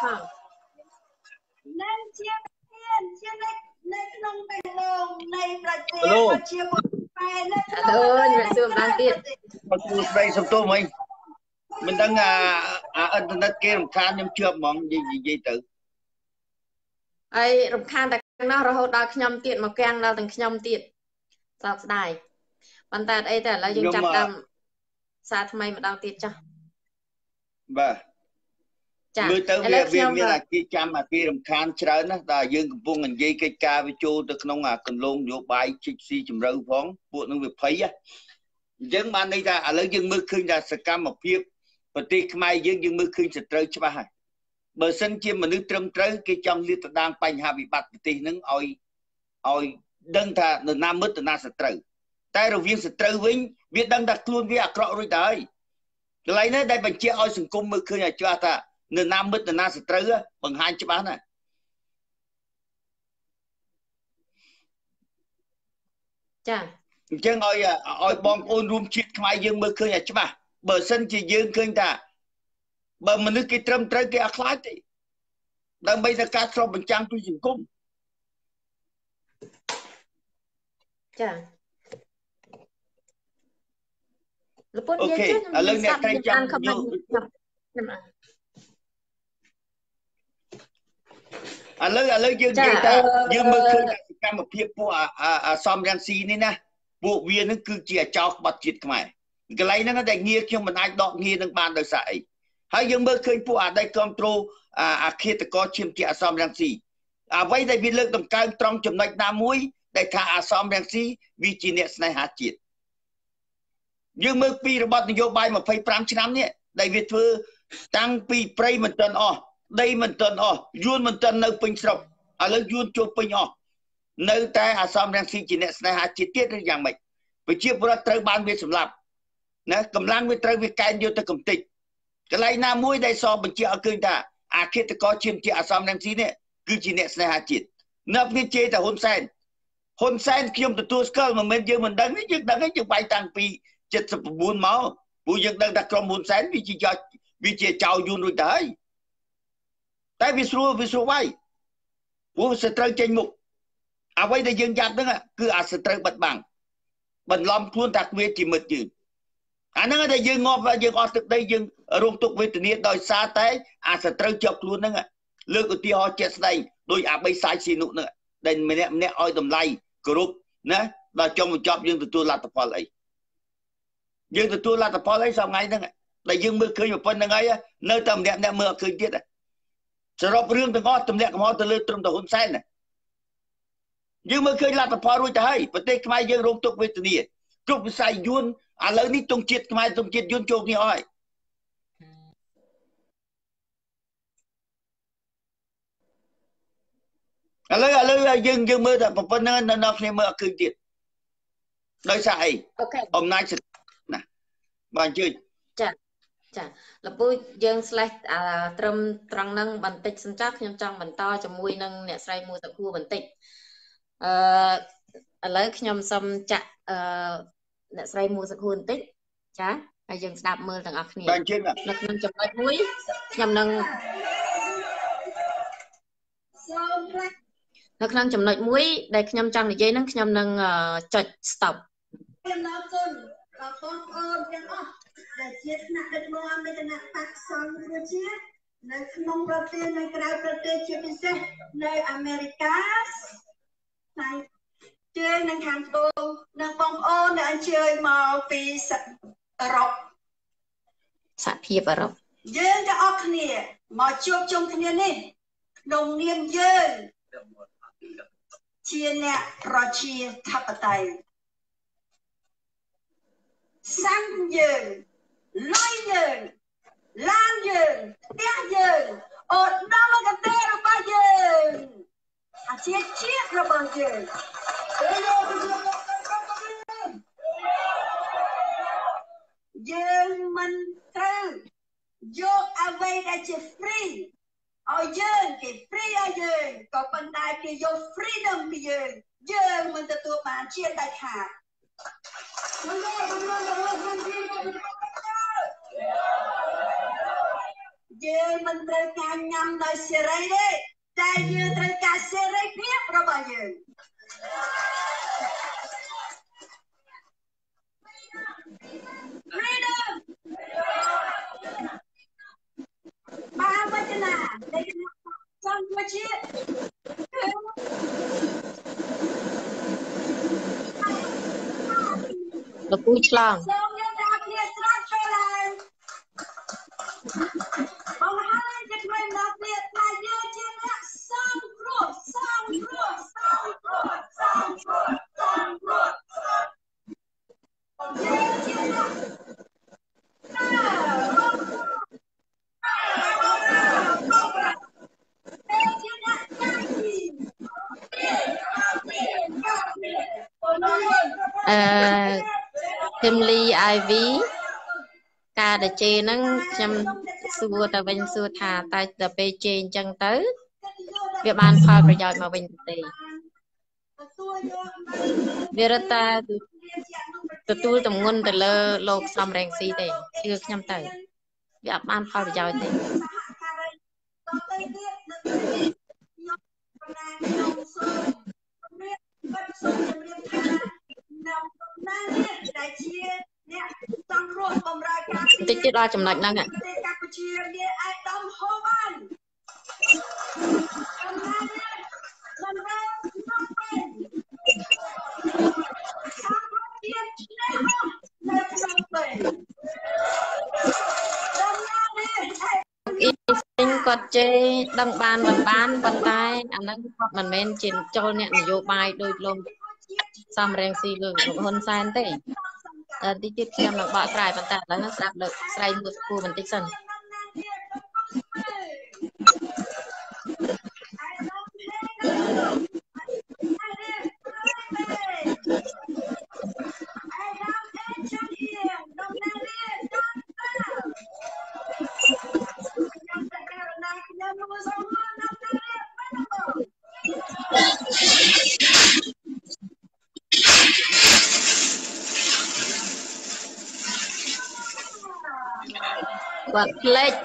nên chia tiền chia này không phải lồng này là chia một phải này mình xưa đang tiền đây sắp tô mình đang internet kia làm khan nhưng chưa mong gì tự ai làm khan tại nó rồi hốt đào nhom tiền mà keng đào từng nhom tiền sao đài bàn tay đây là dương chặt đâm xa thay mà đào tiền cho vâng người tới việc là khi chăm mà khi làm khan chơi nó là dương vùng ngành dây cây ca với châu từ nông cần lông vô bài chi chùm râu phóng buộc nó việc thấy á dân mà đây ra lấy dân mưa khơi là sẽ cam một phiếp và tiếc mai dân mưa khơi sẽ trơi cho ba bờ sân chim mà nước trâm trơi cái trong liên tục đang bành hạ bị bật thì nó oi đơn thà từ nam mất từ nam sẽ trơi tay đầu viên sẽ trơi vĩnh biết đang đặt luôn với cọ rồi đấy lấy nó đây bằng chia oi sừng cung mưa khơi là cho ta từ nam mất từ nam sẽ trơi bằng hai cho bán này chà chứ oi bom ôn room chít mai dân mưa khơi là cho bà bờ sân chỉ dương khơi ta bờ mình nước cái trâm trơi cái akhlát thì đang bây giờ cá sấu bình trang tôi dùng cung chà ok lần này tay chăm lấy dương cái ta dương mưa khơi cam một phiếp của xóm răng xì này nè bộ viên nó cứ chia cho bật chít mày cái lấy nó để nghe khi mình ai đọc nghe nó ban đời sải hay dương mưa khơi của đây control khi ta có chiêm kia xóm răng xì vậy đây vì lực đồng cao trong chấm nách nam mũi để thả xóm răng xì vì chỉ nét này hạt chít dương mưa pi robot vô bài mà phải 5 năm nhé đây việc thưa tăng pi pray mình tên đây mình tên yun mình tên nơi pin sọc lấy yun cho pin nơi ta xóm răng xì chỉ nét này hạt chít tiết là dạng mệnh với chia bớt tới ban việc sầm lạp nè cầm lang với tới việc cài vô tới cầm tịch cái này nam mũi đây so mình chia ở kênh ta khi ta có chiêm chia xóm răng xì này cứ chỉ nét này hạt chít nấp như chế ta hôn sen khi ông tụi tôi mà mình giờ mình đăng ấy chứ bay tăng pi chết sập buồn máu bây giờ đang đặt trong hôn sen vì chỉ chào yun rồi đấy tại vì số bay bố sẽ trơn trên mục vậy là dân giặc đó cứ sẽ trơn bật bằng bật lòng luôn đặc biệt chỉ mật chữ nó là dân ngọt và dân ngọt từ đây dân rung tục với tự nhiên đòi xa tế sẽ trơn chọc luôn đó lương của tiêu họ chết đây đôi bây sai xin nụ nữa đây mình nè oi tầm lay group nè là cho một job dân từ tôi là tập phò lấy dân từ tôi là tập phò lấy sao ngay đó đây dân mưa khơi một phần là ngay nơi tầm đẹp mưa khơi tiết này sẽ rộp riêng từ ngọt tầm đẹp của họ từ lên trong tàu hôn sen này dân mưa khơi là tập phò rồi thấy và tê mai dân rung tục với tự nhiên chụp sai yun lấy ní tung chết mai tung chết yun chụp như hỏi lấy dân mưa là một phần nó mưa khơi tiết đời sai hôm nay sẽ nè bạn chơi chà là bôi dương slash trâm trăng nâng bản tịch sinh chắc nhưng trong bản to cho mùi nâng nè say mùi tập khu bản tịch lấy nhom xâm chặt nè say mùi tập khu bản tịch chá hay dương đạp mưa thằng ọc này lực nâng chụp lại mũi nhầm nâng lực nâng chụp lại mũi đây nhom trăng để dây nâng nhom nâng chật stop để chiết nặng đất mò mấy cái nặng tắc xong rồi chiết nơi không đầu tiên nơi cái đầu tiên chiết đi xe nơi America này chơi nơi hàng tô nơi bóng ô nơi anh chơi màu vì rộng sạch hiệp ở rộng dương cho ốc này mà chụp chung thế này đồng niên dương chia nè rồi chia thập tay sang dương lôi dương lan dương té dương ở đâu mà cái té nó bao dương chết rồi bao dương dương mình từ vô away đã chỉ free ở dương cái free ở dương có phần đại cái vô freedom cái dương mình từ tụi bạn chia đại hạ យើងមិនត្រូវការញ៉ាំដោយសេរីទេតែយើងត្រូវការសេរីភាពរបស់យើង Freedom បានវចនានៃគណៈសង្គ្រោះជាតិលោកពូឆ្លងសូមយើងដាក់គ្នាស្រោចចូលឡើងបងហើយជាថ្មីម្ដងទៀតថាយើងជាអ្នកសង្គ្រោះសង្គ្រោះសង្គ្រោះសង្គ្រោះសង្គ្រោះយើងជាអ្នក Himly IV ការដែលជេរហ្នឹងខ្ញុំសួរទៅវិញសួរថាតែដល់ពេលជេរអញ្ចឹងទៅវាបានផលប្រយោជន៍មកវិញទេវារត់តែទទួលទម្ងន់ទៅលើលោកសំរងស៊ីទេជឿខ្ញុំទៅវាអត់បានផលប្រយោជន៍ទេតិចទៀតដល់ចំណុចហ្នឹងកម្ពុជាមានអាយដាមហូបានគាត់ជេរដឹងបានមិនបានប៉ុន្តែអាហ្នឹងគាត់មិនមែនជាចូលអ្នកនយោបាយដោយលោកសំរងស៊ីលោកហ៊ុនសែនទេតិចទៀតខ្ញុំនឹងបកស្រាយប៉ុន្តែឥឡូវហ្នឹងស្ដាប់លើស្រីមួយគូបន្តិចសិនគាត់ផ្លេច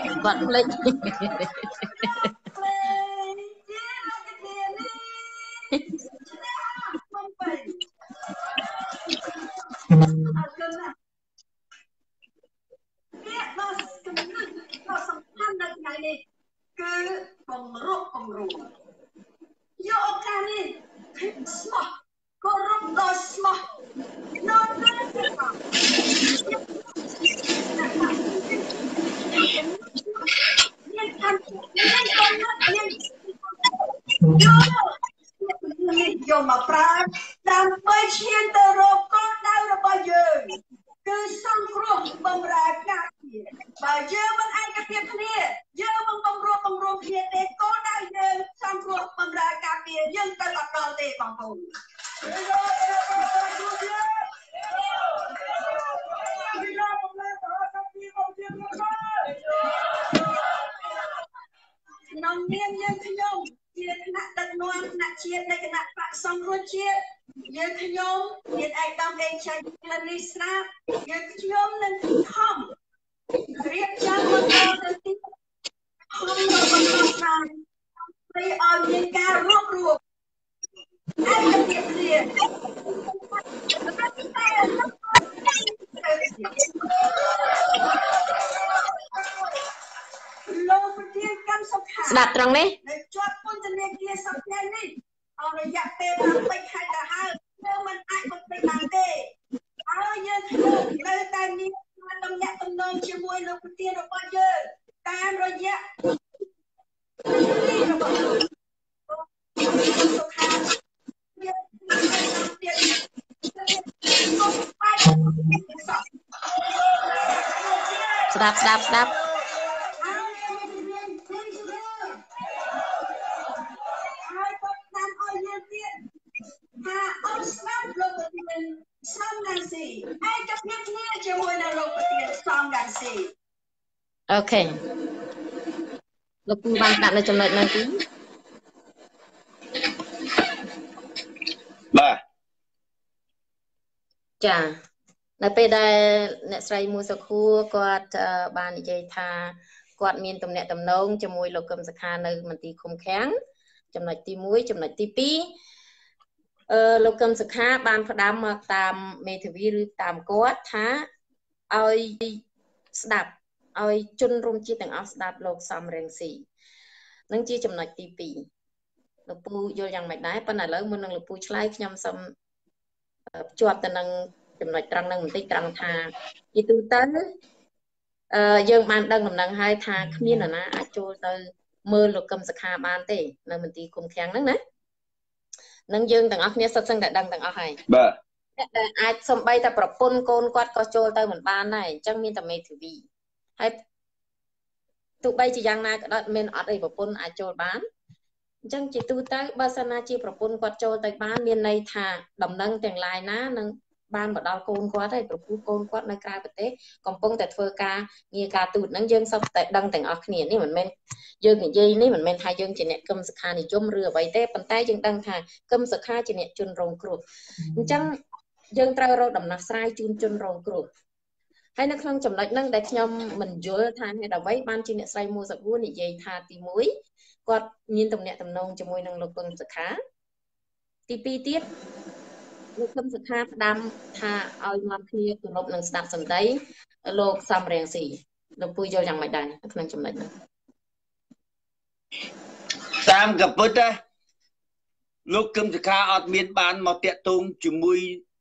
យកមកប្រើដើម្បីឈានទៅរកគោលដៅរបស់យើងគឺសង្គ្រោះបម្រើការពារបើយើងមិនឯកភាពគ្នាយើងមិនបំរុងគ្នាទេគោលដៅយើងសង្គ្រោះបម្រើការពារយើងទៅអត់ដល់ទេបងប្អូនក្នុងនាមយើងខ្ញុំជាគណៈដឹកនាំគណៈជាតិនៃគណៈបកសង្គ្រោះជាតិយើងខ្ញុំមានឯកឧត្តមអេឆៃលនីស្រាប់យើងខ្ញុំនឹងខំរៀបចំមកដល់ទៅទីខំរបស់បានព្រៃឲ្យមានការរួបរวมឯកភាពគ្នាលោកប្រធានកម្មសុខាស្ដាប់ត្រង់នេះនៅជាប់ពន្ធនាគារសប្តាហ៍នេះអស់រយៈពេល8ខែទៅហើយយើងមិនអាចបំពេញបានទេហើយយើងខ្ញុំនៅតែមានទំនាក់ទំនងជាមួយលោកប្រធានរបស់យើងតាមរយៈរបស់សុខាស្ដាប់ថាអត់ស្ដាប់លោកប្រធានសំរងស៊ីឯកភាពគ្នាជាមួយនឹងលោកប្រធានសំរងស៊ីអូខេលោកពូបានដាក់នៅចំណុចហ្នឹងទីបាទចានៅពេលដែលអ្នកស្រីមួយសុខួរគាត់បាននិយាយថាគាត់មានទំនាក់ទំនងជាមួយលោកកឹមសុខានៅមន្ទីរឃុំឃាំងចំណុចទី1ចំណុចទី2លោកកឹមសុខាបានផ្ដាំមកតាមមេធាវីឬតាមគាត់ថាឲ្យស្ដាប់ឲ្យជនរួមជាតិទាំងអស់ស្ដាប់លោកសំរងស៊ីនឹងជាចំណុចទី2លោកពូយល់យ៉ាងម៉េចដែរប៉ុន្តែឥឡូវមុននឹងលោកពូឆ្លើយខ្ញុំសូមភ្ជាប់ទៅនឹងចំណុចត្រង់នឹងបន្តិចត្រង់ថាជាទូទៅយើងបានដឹងដំណឹងហើយថាគ្មាននរណាអាចចូលទៅមើលលោកកឹមសុខាបានទេនៅមន្ទីរឃុំឃាំងហ្នឹងណានឹងយើងទាំងអស់គ្នាសុទ្ធសឹងតែដឹងទាំងអស់ហើយបាទតែអាចសំបីតែប្រពន្ធកូនគាត់ក៏ចូលទៅមិនបានដែរអញ្ចឹងមានតែមេធាវីហើយទោះបីជាយ៉ាងណាក៏ដោយមានអត់អីប្រពន្ធអាចចូលបានអញ្ចឹងជាទូទៅបើសិនណាជាប្រពន្ធគាត់ចូលទៅបានមានន័យថាដំណឹងទាំងឡាយណានឹងបានមកដល់កូនគាត់ហើយព្រោះកូនគាត់នៅក្រៅប្រទេសកំពុងតែធ្វើការងារការទូតហ្នឹងយើងសុទ្ធតែដឹងទាំងអស់គ្នានេះមិនមែនយើងនិយាយនេះមិនមែនថាយើងជាអ្នកកឹមសុខានិយមឬអ្វីទេប៉ុន្តែយើងដឹងថាកឹមសុខាជាអ្នកជនរងគ្រោះអញ្ចឹងយើងត្រូវរកដំណោះស្រាយជូនជនរងគ្រោះហើយនៅក្នុងចំណុចហ្នឹងដែលខ្ញុំមិនយល់ថាហេតុអ្វីបានជាអ្នកស្រីមួសាប៊ូនិយាយថាទី1គាត់មានទំនាក់ទំនងជាមួយនឹងលោកកឹមសុខាទី2ទៀតលោកកឹមសុខាផ្ដាំថាឲ្យមកគ្នាគោរពនឹងស្ដាប់សម្ដីលោកសំរងស៊ីលោកពូយល់យ៉ាងម៉េចដែរក្នុងចំណុចហ្នឹងតាមកពិតលោកកឹមសុខាអត់មានបានមកតាក់ទងជាមួយ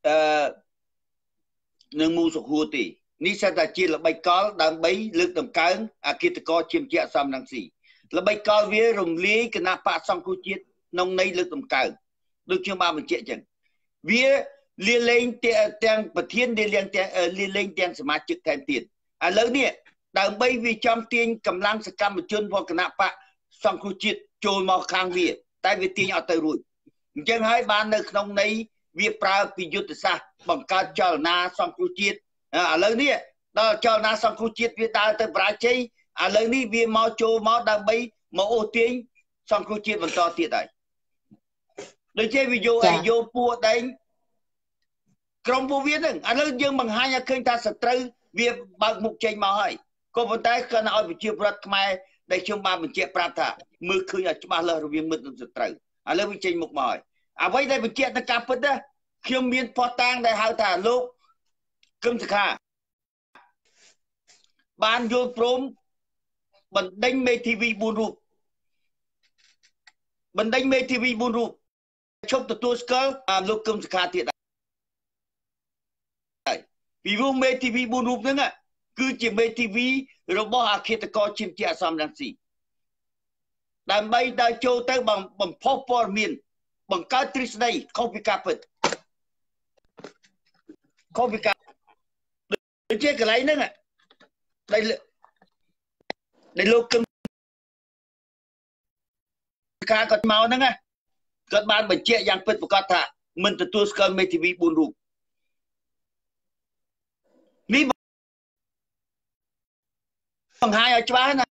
នឹងមូសុខួរទេនេះសិតតែជាល្បិចកលដើម្បីលើកតម្កើងអគិតកោជាមជាសំរងស៊ីល្បិចកលវារំលាយគណៈបកសង្គ្រោះជាតិក្នុងន័យលើកតម្កើងដូចខ្ញុំបានបញ្ជាក់ចឹងវាលាលែងទាំងប្រធានលាលែងទាំងសមាជិកថែមទៀតឥឡូវនេះដើម្បីវាចំទាញកម្លាំងសកម្មជនរបស់គណៈបកសង្គ្រោះជាតិចូលមកខាងវាតែវាទាញអត់ទៅរួចអញ្ចឹងហើយបាននៅក្នុងន័យវាប្រើពីយុទ្ធសាស្ត្របង្កើតចលនាសង្គ្រោះជាតិឥឡូវនេះដល់ចលនាសង្គ្រោះជាតិវាដើរទៅបរាជ័យឥឡូវនេះវាមកចូលមកដើម្បីមកអូសទាញសង្គ្រោះជាតិបន្តទៀតហើយដូចជាវាយកពួកដែងក្រុមពួកវាហ្នឹងឥឡូវយើងបង្ហាញឲ្យឃើញថាសត្រូវវាបើកមុខចេញមកហើយក៏ប៉ុន្តែគណៈឲ្យប្រជាប្រដ្ឋខ្មែរដែលខ្ញុំបានបញ្ជាក់ប្រាប់ថាមើលឃើញឲ្យច្បាស់លាស់រវាងមិត្តនិងសត្រូវឥឡូវវាចេញមុខមកហើយអ្វីដែលបញ្ជាក់ទៅការពិតណាខ្ញុំមានផុសតាងដែលហៅថាលោកកឹមសុខាបានយល់ព្រមបណ្ដេញមេធាវី4រូបបណ្ដេញមេធាវី4រូបឈប់ទទួលស្គាល់លោកកឹមសុខាទៀតហើយពីព្រោះមេធាវី4រូបហ្នឹងគឺជាមេធាវីរបស់អគ្គកោជាមជាសំរងស៊ីដើម្បីដល់ចូលទៅបំផុសព័ត៌មានបង្កើតទ្រឹស្ដីខុសពីការពិតខុសពីការដូចជាកន្លែងហ្នឹងដែលលោកកឹមសុខាគាត់មកហ្នឹងគាត់បានបញ្ជាក់យ៉ាងពិតប្រាកដថាមិនទទួលស្គាល់មេធាវី4រូបនេះបង្ហាញឲ្យច្បាស់ណា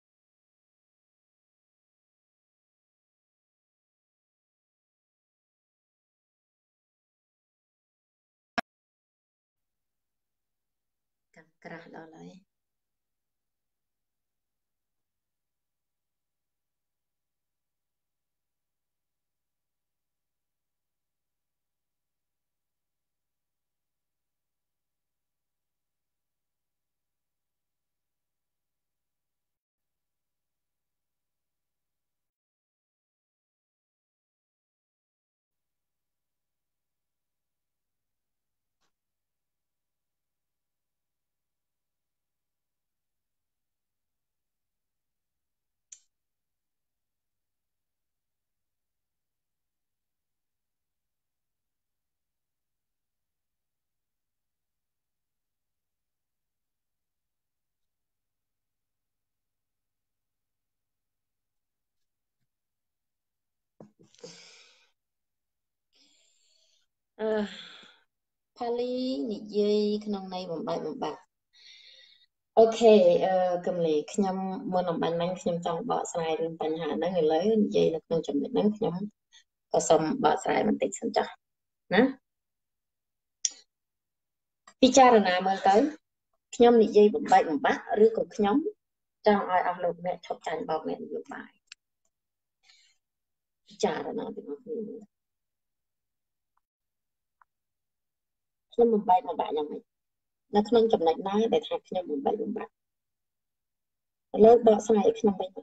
ក្រាស់ដល់ហើយផលីនិយាយក្នុងន័យបំបែកបំបាក់អូខេកំលេខ្ញុំមុនអំបញ្ញមិញខ្ញុំចង់បកស្រាយរឿងបញ្ហាហ្នឹងឥឡូវនិយាយនៅក្នុងចំណុចហ្នឹងខ្ញុំក៏សូមបកស្រាយបន្តិចសិនចាស់ណាពិចារណាមើលទៅខ្ញុំនិយាយបំបែកបំបាក់ឬក៏ខ្ញុំចង់ឲ្យអស់លោកអ្នកឈប់ចាញ់បោកអ្នកនយោបាយពិចារណាទាំងអស់គ្នាខ្ញុំបំបែកមកដាក់យ៉ាងម៉េចនៅក្នុងចំណុចណាដែលថាខ្ញុំបំបែកបំបាក់លើកបកស្រាយឲ្យខ្ញុំវិញ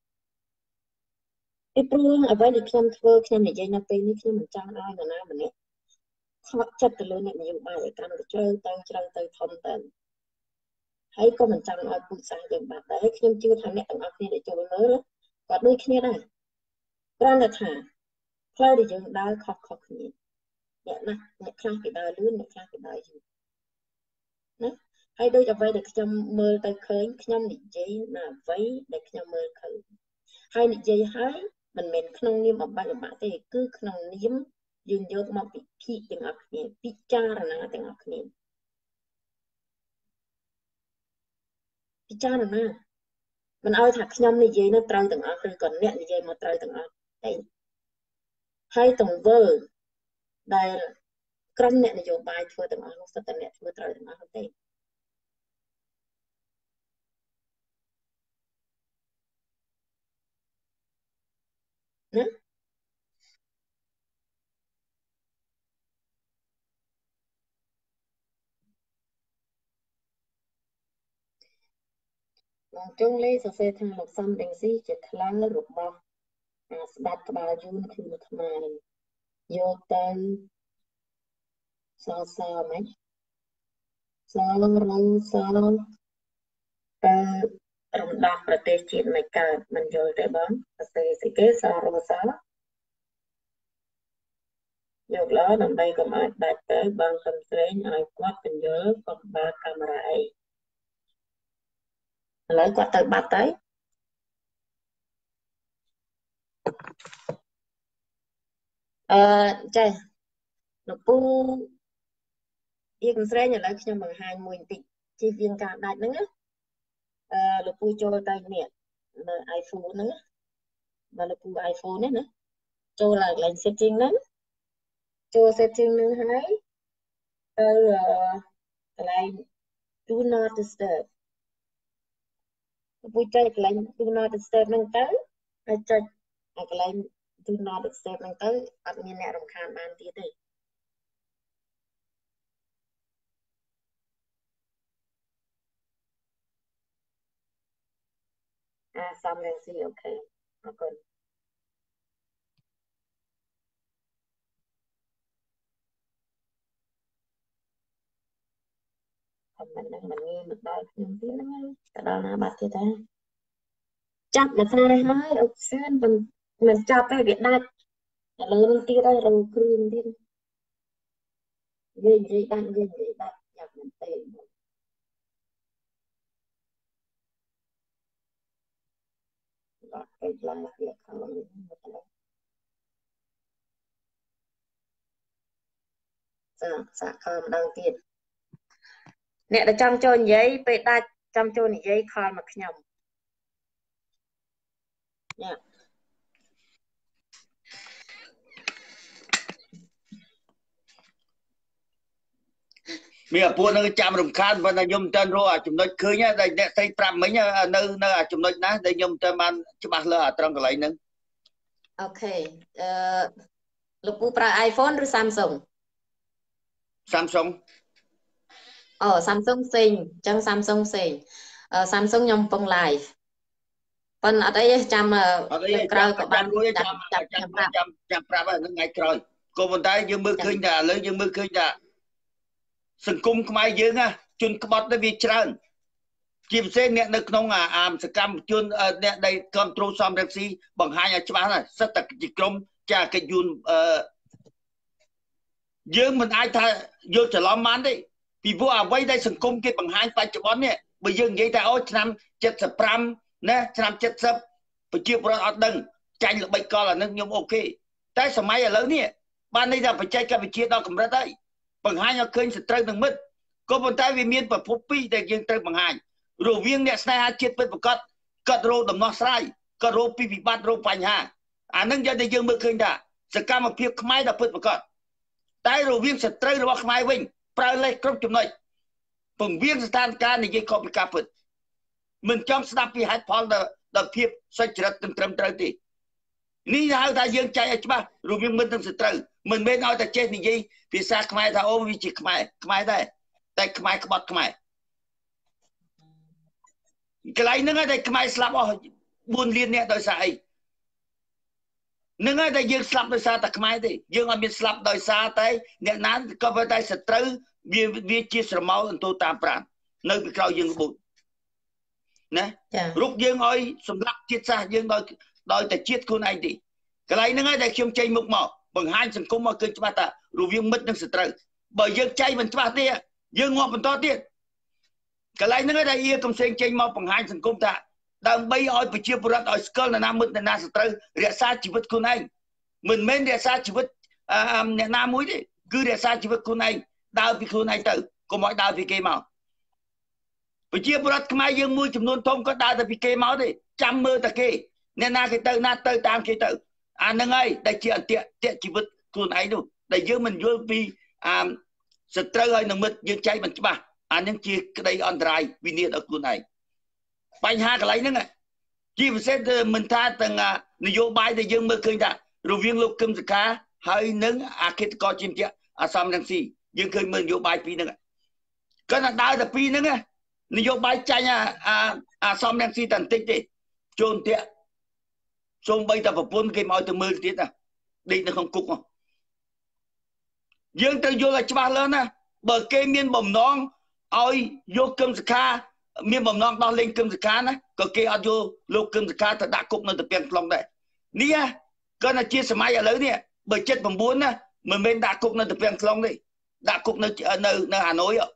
ពីព្រោះអ្វីដែលខ្ញុំធ្វើខ្ញុំនិយាយនៅពេលនេះខ្ញុំមិនចង់ឲ្យនរណាម្នាក់ស្វឹកចិត្តទៅលើអ្នកនយោបាយឲ្យកាន់តែជ្រៅទៅធំទៅហើយក៏មិនចង់ឲ្យពូជសាសន៍យើងបាត់ដែរខ្ញុំជឿថាអ្នកទាំងអស់គ្នាដែលចូលមើលក៏ដូចគ្នាដែរគ្រាន់តែថាផ្លូវដែលយើងដើរខុសគ្នាអ្នកខ្លះគេដើរលឿនអ្នកខ្លះគេដើរយឺតណាហើយដូចអ្វីដែលខ្ញុំមើលទៅឃើញខ្ញុំនិយាយនៅអ្វីដែលខ្ញុំមើលឃើញហើយនិយាយហើយមិនមែនក្នុងនាមបំបាច់ទេគឺក្នុងនាមយើងយកមកពិភាក្សាទាំងអស់គ្នាពិចារណាទាំងអស់គ្នាពិចារណាមិនឲ្យថាខ្ញុំនិយាយនៅត្រូវទាំងអស់ឬក៏អ្នកនិយាយមកត្រូវទាំងអស់ទេហើយទង្វើដែលក្រុមអ្នកនយោបាយធ្វើទាំងអស់នោះសិតតែអ្នកធ្វើត្រូវទាំងអស់ទេណាលោកជុងលេសរសេរថាលោកសំរងស៊ីជាខ្លាំងរបស់ស្ដាប់ក្បាលយូនខ្លួនខ្មែរយកទៅសរសើរមិនសរទៅរំដោះប្រទេសជាតិមិនកើតមិនយល់ទេបងសរសេរស្អីគេសរយកឡដើម្បីកុំឲ្យដាច់ទៅបងសំស្រេងឲ្យគាត់បញ្យល់កុំបើកកាមេរ៉ាអីឥឡូវគាត់ទៅបាត់ទៅចេះលោកពូសំស្រេងឥឡូវខ្ញុំបង្ហាញមួយបន្តិចជិះវាងការដាច់ហ្នឹងណាលោកពូចូលទៅនេះនៅ iPhone ហ្នឹងបើលោកពូ iPhone នេះណាចូលឡើងកន្លែង setting ហ្នឹងចូល setting ហ្នឹងហើយទៅកន្លែង do not disturb លោកពូចុចកន្លែង do not disturb ហ្នឹងទៅហើយចុចកន្លែង do not disturb ហ្នឹងទៅអត់មានអ្នករំខានបានទៀតទេសំរងស៊ីអូខេអរគុណមិនដឹងមិនងាយមកដល់ខ្ញុំទៀតហ្នឹងទៅដល់ណាបាត់ទៀតហ៎ចាប់មកស្រីហើយអុកសឿនមិនចាប់ទេវាដាច់ឥឡូវនេះទៀតហើយរងគ្រឿងទៀតនិយាយដាច់យ៉ាប់មែនទេបាត់ទៅឡើងទៀតខាងនេះសាកខំម្ដងទៀតអ្នកដែលចង់ចូលនិយាយពេលដាច់ចង់ចូលនិយាយខលមកខ្ញុំញ៉ាមានពួកនឹងចាំរំខានប៉ុន្តែខ្ញុំមិនទាន់រកចំណុចឃើញតែអ្នកស្រីប្រាប់មិញនៅចំណុចណាដែលខ្ញុំមិនទាន់បានច្បាស់លើត្រង់កន្លែងហ្នឹងអូខេលោកពូប្រើ iPhone ឬ Samsung អូ Samsung ផ្សេងអញ្ចឹង Samsung ផ្សេងSamsung ខ្ញុំកំពុង live ប៉ុន្តែអត់អីទេចាំក្រោយក៏បានចាំប្រាប់ហ្នឹងថ្ងៃក្រោយក៏ប៉ុន្តែយើងមើលឃើញថាឥឡូវយើងមើលឃើញថាសង្គមខ្មែរយើងជនក្បត់ទៅវាច្រើនជាពិសេសអ្នកនៅក្នុងអាសកម្មជនអ្នកដែលគ្រប់គ្រងសំរងស៊ីបង្ហាញឲ្យច្បាស់ណាស់សិតតែជាក្រុមចាកិច្ចយួនយើងមិនអាចថាយកច្រឡំបានទេពីព្រោះអ្វីដែលសង្គមគេបង្ហាញបច្ចុប្បន្ននេះបើយើងនិយាយថាអូឆ្នាំ75ណាឆ្នាំ70ប្រជាពលរដ្ឋអត់ដឹងចាញ់ល្បិចកលអានឹងខ្ញុំអូខេតែសម័យឥឡូវនេះបានន័យថាបច្ចេកវិទ្យាដល់កម្រិតហើយបង្ហាញឲ្យឃើញសត្រូវនឹងមិត្តក៏ប៉ុន្តែវាមានប្រភពពីរដែលយើងត្រូវបង្ហាញរវាងអ្នកស្នេហាជាតិពិតប្រាកដគាត់រកដំណោះស្រាយគាត់រកពីវិបត្តិរកបញ្ហាអានឹងយើងមើលឃើញថាសកម្មភាពខ្មែរដល់ពិតប្រាកដតែរវាងសត្រូវរបស់ខ្មែរវិញប្រើលេសគ្រប់ចំណុចពង្រៀងស្ថានភាពនិយាយខុសពីការពិតមិនចង់ស្ដាប់ពីហេតុផលដល់ភាពសុចរិតត្រឹមត្រូវទេនេះហៅថាយើងចែកឲ្យច្បាស់រវាងមិត្តនិងសត្រូវមិនមែនឲ្យតែចេះនិយាយភាសាខ្មែរថាអូវាជាខ្មែរដែរតែខ្មែរក្បត់ខ្មែរកន្លែងហ្នឹងតែខ្មែរស្លាប់អស់4លានអ្នកដោយសារអីនឹងហើយតែយើងស្លាប់ដោយសារតែខ្មែរទេយើងអត់មានស្លាប់ដោយសារតែអ្នកណាក៏ប៉ុន្តែសត្រូវវាជាស្រមោលអន្តោតាមប្រាណនៅពីក្រោយយើងក្បូតណារុកយើងឲ្យសម្រាប់ជាតិសាសន៍យើងដោយតែជាតិខ្លួនឯងទេកន្លែងហ្នឹងហើយដែលខ្ញុំចេញមុខមកបង្ហាញសង្គមមកគឺច្បាស់ថារវាងមិត្តនិងសត្រូវបើយើងចែកមិនច្បាស់ទេយើងងាប់បន្តទៀតកន្លែងហ្នឹងហើយដែលអៀកំសែងចេញមកបង្ហាញសង្គមថាដើម្បីឲ្យប្រជាពលរដ្ឋឲ្យស្គាល់នរណាមិត្តនរណាសត្រូវរក្សាជីវិតខ្លួនឯងមិនមែនរក្សាជីវិតអ្នកណាមួយទេគឺរក្សាជីវិតខ្លួនឯងដើរពីខ្លួនឯងទៅកុំឲ្យដើរពីគេមកប្រជាពលរដ្ឋខ្មែរយើងមួយចំនួនធំក៏ដើរទៅពីគេមកទេចាំមើលតែគេអ្នកណាគេទៅណាទៅតាមគេទៅអាហ្នឹងហើយដែលជាអន្ទាក់ជីវិតខ្លួនឯងនោះដែលយើងមិនយល់ពីសត្រូវហើយនឹងមិត្តយើងចែកមិនច្បាស់អាហ្នឹងជាក្តីអន្តរាយវិនាសដល់ខ្លួនឯងបញ្ហាកន្លែងហ្នឹងជាពិសេសមិនថាទាំងនយោបាយដែលយើងមើលឃើញថារវាងលោកកឹមសុខាហើយនឹងអគ្គិតកោជាម្ចាស់អាសំរងស៊ីយើងឃើញមើលនយោបាយពីរហ្នឹងគាត់ថាដើរតែពីរហ្នឹងនយោបាយចាញ់អាសំរងស៊ីតែបន្តិចទេជូនតាក់សូម្បីតែប្រពន្ធគេមកទៅមើលទៀតណាដេកនៅក្នុងគុកយើងត្រូវយល់ឲ្យច្បាស់លើណាបើគេមានបំណងឲ្យយកកឹមសុខាមានបំណងដោះលែងកឹមសុខាណាក៏គេអត់យកលោកកឹមសុខាទៅដាក់គុកនៅត្រពាំង ខ្លុងដែរនេះគាត់ថាជាសម័យឥឡូវនេះបើ79ណាមិនមែនដាក់គុកនៅត្រពាំង ខ្លុងទេដាក់គុកនៅហាណូយ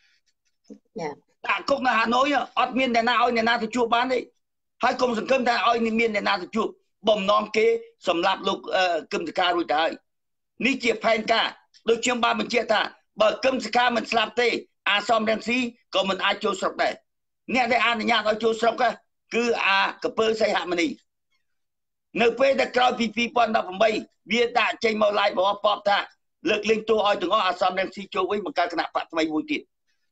ដាក់គុកនៅហាណូយអត់មានអ្នកណាឲ្យអ្នកណាទៅជួបបានទេហើយកុំសង្ឃឹមថាឲ្យមានអ្នកណាទៅជួបបំណងគេសម្រាប់លោកកឹមសុខារួចទៅហើយនេះជាផែនការដូចខ្ញុំបានបញ្ជាក់ថាបើកឹមសុខាមិនស្លាប់ទេអាសំរងស៊ីក៏មិនអាចចូលស្រុកដែរអ្នកដែលអនុញ្ញាតឲ្យចូលស្រុកគឺអាកពើសីហមុនីនៅពេលដែលក្រោយពី2018វាដាក់ចេញមកឡាយបបបថាលើកលែងទោសឲ្យទាំងអស់អាសំរងស៊ីចូលវិញបង្កើតគណៈបកថ្មីមួយទៀត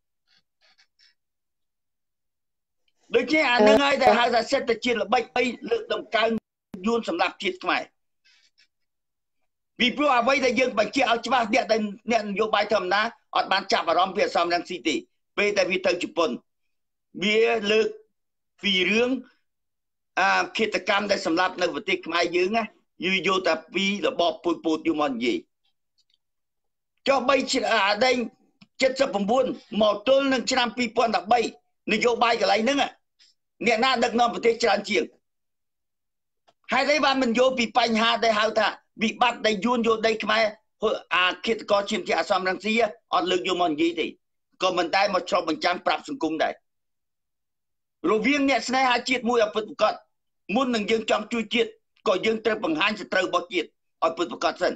ដូចជាអានឹងហើយដែលហៅថាសេដ្ឋកិច្ចល្បិច3លើកដំកើងយួនសម្រាប់ជាតិខ្មែរពីព្រោះអ្វីដែលយើងបញ្ជាក់ឲ្យច្បាស់អ្នកនយោបាយធម្មតាអត់បានចាប់អារម្មណ៍ពីអាសំរងស៊ីទេពេលតែវាទៅជប៉ុនវាលើកពីរឿងឃាតកម្មដែលសម្រាប់នៅប្រទេសខ្មែរយើងណាយកតែពីរបបពុលពូតយកមកនិយាយចុះ3ដេញ79មកទល់នឹងឆ្នាំ2013នយោបាយកន្លែងហ្នឹងអ្នកណាដឹកនាំប្រទេសច្រើនជាងហើយទេបានមិនយកពីបញ្ហាដែលហៅថាវិបត្តិដែលយួនយកដីខ្មែរអាឃាតករជាអាសំរងស៊ីអត់លើកយកមកនិយាយទេក៏មិនដែលមកឆ្លុះបញ្ចាំងប្រាប់សង្គមដែររវាងអ្នកស្នេហាជាតិមួយឲ្យពិតប្រាកដមុននឹងយើងចង់ជួយជាតិក៏យើងត្រូវបង្ហាញសត្រូវរបស់ជាតិឲ្យពិតប្រាកដសិន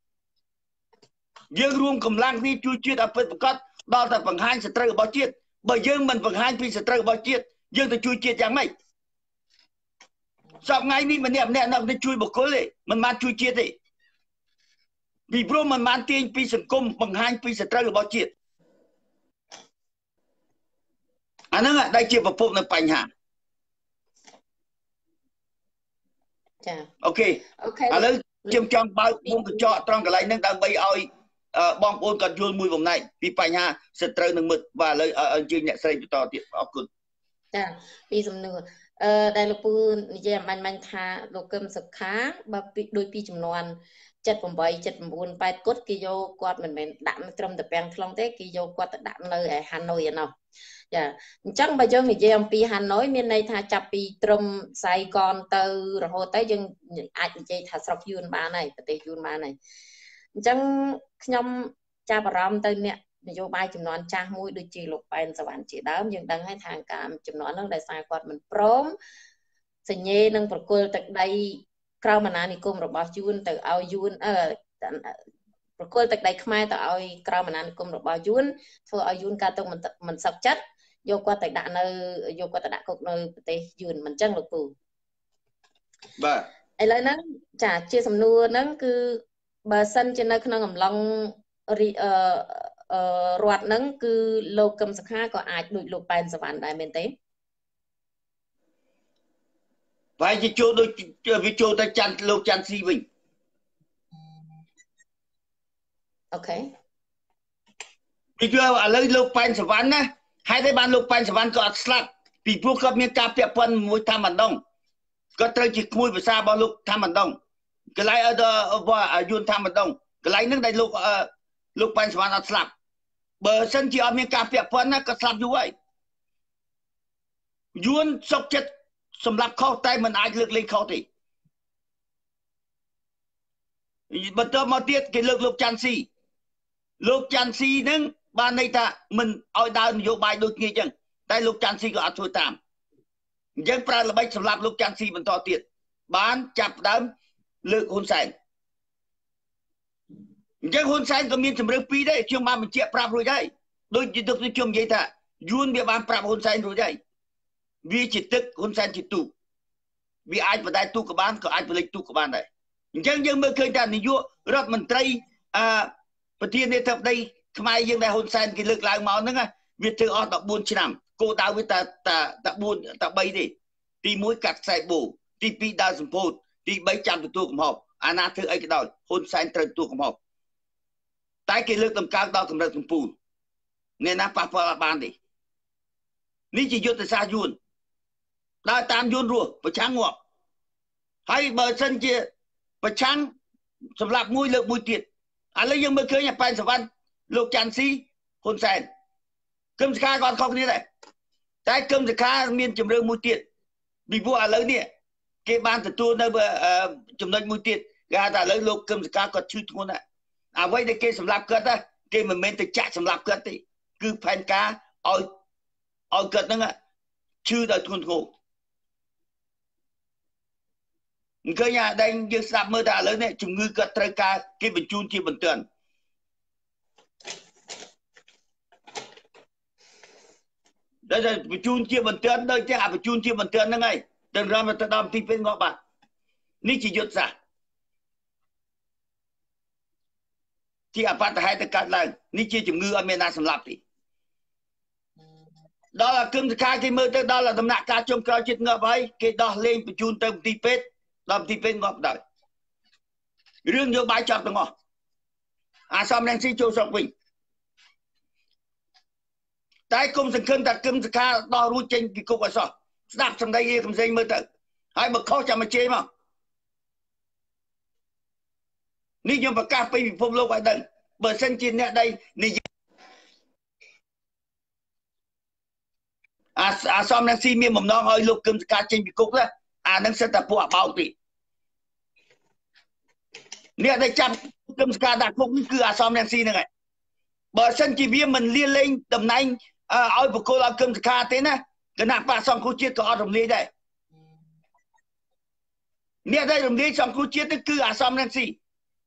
យើងរួមកម្លាំងគ្នាជួយជាតិឲ្យពិតប្រាកដដល់តែបង្ហាញសត្រូវរបស់ជាតិបើយើងមិនបង្ហាញពីសត្រូវរបស់ជាតិយើងទៅជួយជាតិយ៉ាងម៉េចសប្តាហ៍នេះម្នាក់នៅជួយបុគ្គលទេមិនបានជួយជាតិទេពីព្រោះមិនបានទាញពីសង្គមបង្ហាញពីសត្រូវរបស់ជាតិអាហ្នឹងដែលជាប្រភពនៃបញ្ហាចាអូខេឥឡូវខ្ញុំចង់បើកមុំកញ្ចក់ត្រង់កន្លែងហ្នឹងដើម្បីឲ្យបងប្អូនគាត់យល់មួយបំណែកពីបញ្ហាសត្រូវនឹងមិត្តបាទឥឡូវអញ្ជើញអ្នកស្រីបន្តទៀតអរគុណចាពីសំណួរដែលលោកពូនិយាយអំបញ្ញថាលោកកឹមសុខាបើដូចពីចំនួន78 79 8គាត់គេយកគាត់មិនមែនដាក់នៅត្រឹមតែពាំង ខ្លុងទេគេយកគាត់ទៅដាក់នៅឯហាណូយឯណោះចាអញ្ចឹងបើយើងនិយាយអំពីហាណូយមានន័យថាចាប់ពីត្រឹមសៃកនទៅរហូតទៅយើងអាចនិយាយថាស្រុកយួនបានហើយប្រទេសយួនបានហើយអញ្ចឹងខ្ញុំចាប់អារម្មណ៍ទៅអ្នកនយោបាយចំនួនចាស់មួយដូចជាលោកប៉ែនសវណ្ណជាដើមយើងដឹងហើយថាការចំនួនហ្នឹងដោយសារគាត់មិនព្រមសញ្ញេនឹងប្រគល់ទឹកដីក្រមអាណានិគមរបស់យួនទៅឲ្យយួនប្រគល់ទឹកដីខ្មែរទៅឲ្យក្រមអាណានិគមរបស់យួនធ្វើឲ្យយួនកើតទុកមិនសឹកចិត្តយកគាត់ទៅដាក់គុកនៅប្រទេសយួនមិនចឹងលោកពូបាទឥឡូវហ្នឹងចាជាសំណួរហ្នឹងគឺបើសិនជានៅក្នុងអំឡុងរដ្ឋហ្នឹងគឺលោកកឹមសុខាក៏អាចដូចលោកប៉ែនសវណ្ណដែរមែនទេប្រហែលជាចូលដូចវាចូលទៅច័ន្ទលោកច័ន្ទស៊ីវិញអូខេពីព្រោះឥឡូវលោកប៉ែនសវណ្ណណាហើយតែបានលោកប៉ែនសវណ្ណក៏អត់ស្លាប់ពីព្រោះគាត់មានការពាក់ព័ន្ធមួយតាមបណ្ដងគាត់ត្រូវជាក្មួយភាសារបស់លោកតាមបណ្ដងកន្លែងយួនតាមបណ្ដងកន្លែងហ្នឹងដែលលោកប៉ែនសវណ្ណអត់ស្លាប់បើសិនជាអត់មានការពាក់ព័ន្ធណាគាត់ស្លាប់យូរហើយយួនសុកចិត្តសម្រាប់ខុសតែមិនអាចលើកលែងខុសទេបន្តមកទៀតគេលើកលោកច័ន្ទស៊ីហ្នឹងបានន័យថាមិនឲ្យដើរនយោបាយដូចគ្នាអញ្ចឹងតែលោកច័ន្ទស៊ីក៏អត់ធ្វើតាមអញ្ចឹងប្រើល្បិចសម្រាប់លោកច័ន្ទស៊ីបន្តទៀតបានចាប់ដើមលើកហ៊ុនសែនអញ្ចឹងហ៊ុនសែនក៏មានជំរឿពីរដែរខ្ញុំបានបញ្ជាក់ប្រាប់រួចហើយដូចជាទឹកខ្ញុំនិយាយថាយួនវាបានប្រាប់ហ៊ុនសែនរួចហើយវាជាទឹកហ៊ុនសែនជាទូកវាអាចបដែតទូកក៏បានក៏អាចបលិចទូកក៏បានដែរអញ្ចឹងយើងមើលឃើញថានាយករដ្ឋមន្ត្រីប្រធានាធិបតីខ្មែរយើងដែលហ៊ុនសែនគេលើកឡើងមកហ្នឹងវាធ្វើអស់14ឆ្នាំគោលដៅវាតែ3ទេទី1កាត់ខ្សែបូទី2ដើរសម្ពោធទី3ចាំទទួលកំហុសអាណាធ្វើអីក៏ដោយហ៊ុនសែនត្រូវទទួលកំហុសតែគេលើកតម្កើងដល់កម្រិតកំពូលអ្នកណាប៉ះពាល់បានទេនេះជាយុទ្ធសាស្ត្រយួនដើរតាមយួនរស់ប្រឆាំងងាប់ហើយបើសិនជាប្រឆាំងសម្រាប់មួយលើកមួយទៀតឥឡូវយើងមើលឃើញប៉ែនសវណ្ណលោកច័ន្ទស៊ីហ៊ុនសែនគឹមសខាក៏អត់ខុសគ្នាដែរតែគឹមសខាមានជំរឿមួយទៀតពីព្រោះឥឡូវនេះគេបានទទួលនៅចំណុចមួយទៀតគេថាឥឡូវលោកគឹមសខាគាត់ឈឺធ្ងន់ណាស់អ្វីដែលគេសម្លាប់គាត់ណាគេមិនមែនទៅចាក់សម្លាប់គាត់ទេគឺផែនការឲ្យគាត់ហ្នឹងឈឺដល់ធ្ងន់ធ្ងរឃើញតែយើងស្ដាប់មើលថាឥឡូវនេះជំងឺគាត់ត្រូវការគេបញ្ជូនជាបន្ទាន់ដែលបញ្ជូនជាបន្ទាន់ដូចជាបញ្ជូនជាបន្ទាន់ហ្នឹងហើយទៅរំទៅដល់ទីពេញងាប់បាត់នេះជាយុទ្ធសាស្ត្រជាអបតហេតុទៅកាត់ឡើងនេះជាជំងឺអត់មានណាសម្លាប់ទេដល់គឹមសខាគេមើលទៅដល់ដំណាក់កាលចុងក្រោយចិត្តងាប់ហើយគេដោះលែងបញ្ជូនទៅទីពេទ្យដល់ទីពេទ្យងាប់ដល់រឿងនយោបាយចប់ទាំងអស់អាសំរងស៊ីចូលស្រុកវិញតែគុំសង្ឃឹមថាគឹមសខាដោះរួចចេញពីគុកអសោះស្ដាប់សម្ដីឯកំសែងមើលទៅហើយបើខុសចាំមកជេរមកនេះខ្ញុំប្រកាសពីពិភពលោកឲ្យដឹងបើសិនជាអ្នកដីនិយាយអាសំរងស៊ីមានបំណងឲ្យលោកគឹមសខាចេញពីគុកណាអានឹងសិតតែពួកអបោកទេអ្នកដែលចាប់គឹមសខាដាក់គុកគឺអាសំរងស៊ីហ្នឹងហើយបើសិនជាវាមិនលាលែងតំណែងឲ្យបកគលឲ្យគឹមសខាទេណាគណៈបកសង្គ្រោះជាតិក៏អត់រំលាយដែរអ្នកដែលរំលាយសង្គ្រោះជាតិគឺអាសំរងស៊ី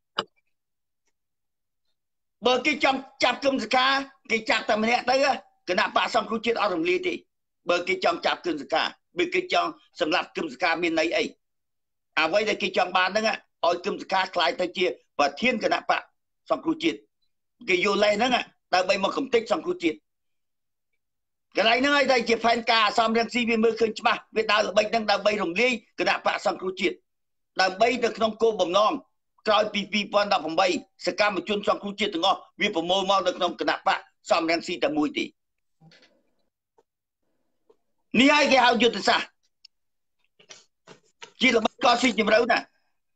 បើគេចង់ចាប់គឹមសខាគេចាប់តែម្នាក់ទៅគណៈបកសង្គ្រោះជាតិអត់រំលាយទេបើគេចង់ចាប់គឹមសខាបើគេចង់សម្លាប់គឹមសខាមានន័យអីអ្វីដែលគេចង់បានហ្នឹងឲ្យគឹមសខាខ្លាយទៅជាប្រធានគណៈបកសង្គ្រោះជាតិគេយកលេសហ្នឹងដើម្បីមកកំទេចសង្គ្រោះជាតិកន្លែងហ្នឹងឲ្យតែជាផែនការអាសំរងស៊ីវាមើលឃើញច្បាស់វាដើរល្បិចហ្នឹងដើម្បីរំលាយគណៈបកសង្គ្រោះជាតិដើម្បីទៅក្នុងគោលបំណងក្រោយពី2018សកម្មជនសង្គ្រោះជាតិទាំងអស់វាប្រមូលមកនៅក្នុងគណៈបកសំរងស៊ីតែមួយទេនេះហើយគេហៅយុទ្ធសាស្ត្រជាល្បិចក៏ស៊ីជម្រៅណា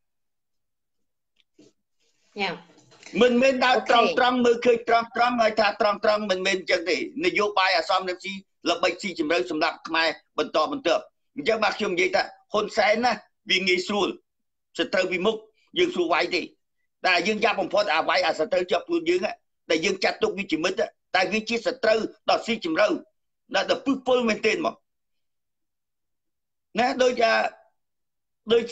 ញ៉ាំមិនមែនដើរត្រង់មើលឃើញត្រង់ហើយថាត្រង់មិនមែនអញ្ចឹងទេនយោបាយអាសំរងស៊ីល្បិចស៊ីជម្រៅសម្រាប់ខ្មែរបន្តអញ្ចឹងបាទខ្ញុំនិយាយថាហ៊ុនសែនណាវាងាយស្រួលសត្រូវពីមុខយើងស្រួលវាយទេតែយើងយ៉ាប់បំផុតអាវាយអាសត្រូវជាប់ខ្លួនយើងតែយើងចាត់ទុកវាជាមិត្តតែវាជាសត្រូវដល់ស៊ីជម្រៅដល់ពឹសពុលមែនទេមកណាដូច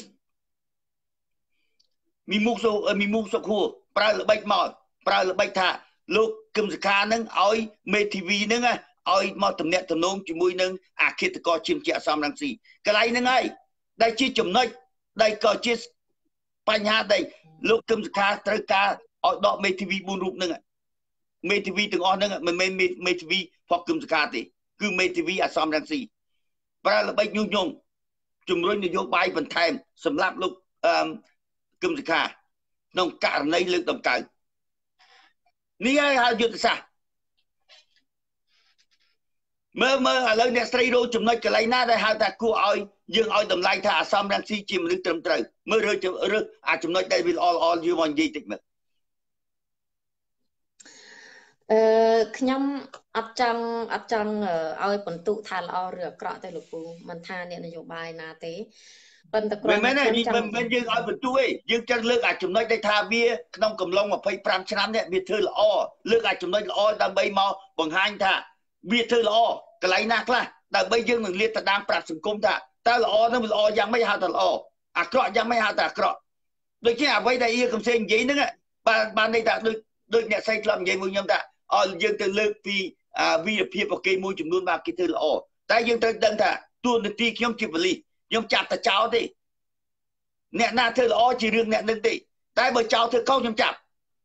មីមុខសុខួរប្រើល្បិចមកប្រើល្បិចថាលោកគឹមសខានឹងឲ្យមេធាវីនឹងឲ្យមកតំណាក់តំណងជាមួយនឹងអាឃាតករជាជាសំរងស៊ីកន្លែងហ្នឹងហើយដែលជាចំណុចដែលក៏ជាបញ្ហាដែលលោកគឹមសខាត្រូវការឲ្យដកមេធាវី4រូបហ្នឹងមេធាវីទាំងអស់ហ្នឹងមិនមែនមេធាវីផកគឹមសខាទេគឺមេធាវីអាសំរងស៊ីប្រើល្បិចញុះញង់ជំរុញនយោបាយបន្ថែមសម្រាប់លោកគឹមសុខាក្នុងករណីលើកតម្កើងនេះហើយហៅយុទ្ធសាស្ត្រមើលឥឡូវអ្នកស្រីរោចំណុចកន្លែងណាដែលហៅថាគួរឲ្យយើងឲ្យតម្លៃថាអាសំរងស៊ីជាមនុស្សត្រឹមត្រូវមើលរើអាចំណុចដែលវាល្អយើងមកនិយាយតិចមើលខ្ញុំអត់ចង់ឲ្យបន្ទុកថាល្អឬអាក្រក់ទេលោកពូមិនថាអ្នកនយោបាយណាទេប៉ុន្តែគ្រាន់តែខ្ញុំមិនយើងឲ្យបន្ទុកទេយើងចង់លើកអាចំណុចដែលថាវាក្នុងកំឡុង25ឆ្នាំនេះវាធ្វើល្អលើកអាចំណុចល្អដើម្បីមកបង្ហាញថាវាធ្វើល្អកន្លែងណាខ្លះដើម្បីយើងនឹងលាតត្រដាងប្រាប់សង្គមថាតើល្អនឹងល្អយ៉ាងម៉េចហៅថាល្អអាក្រក់យ៉ាងម៉េចហៅថាអាក្រក់ដូចជាអ្វីដែលកំសែងនិយាយហ្នឹងបានន័យថាដូចអ្នកស្រីធ្លាប់និយាយមួយខ្ញុំថាយើងទៅលើកពីវីរភាពរបស់គេមួយចំនួនបាទគេធ្វើល្អតែយើងត្រូវដឹងថាទួលនីតិខ្ញុំជាបលិសខ្ញុំចាប់តែចោលទេអ្នកណាធ្វើល្អជារឿងអ្នកនឹងទេតែបើចោលធ្វើខុសខ្ញុំចាប់